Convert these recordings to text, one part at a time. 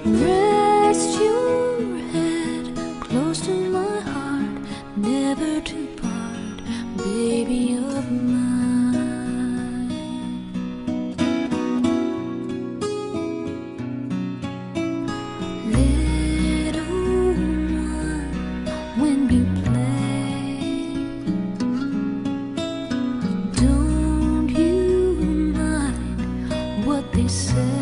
Rest your head close to my heart, never to part, baby of mine. Little one, when you play, don't you mind what they say.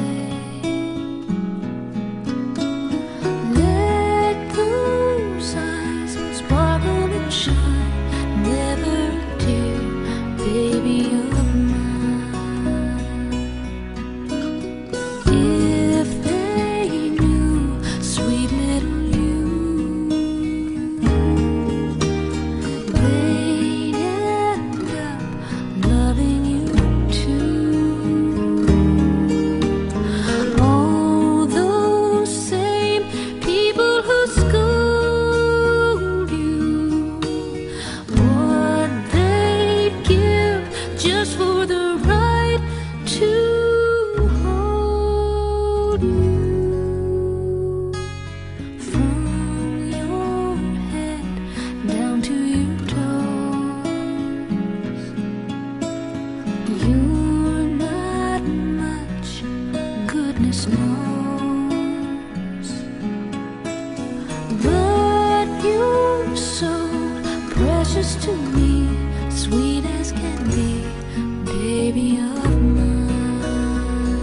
To me, sweet as can be, baby of mine.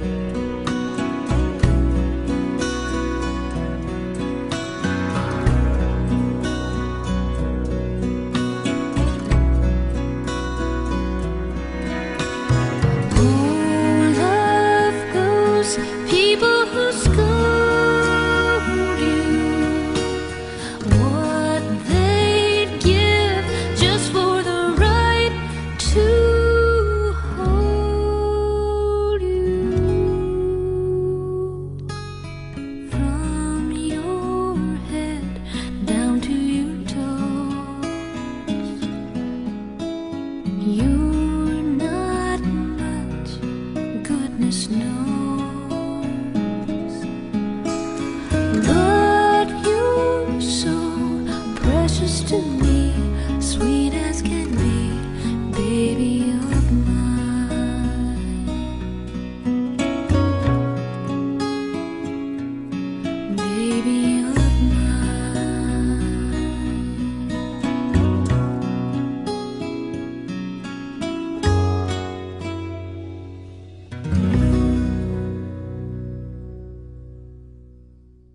Oh, love those people who scold you. What they'd give just for the right to hold you. From your head down to your toes, you're not much, goodness knows, but you're so precious to me.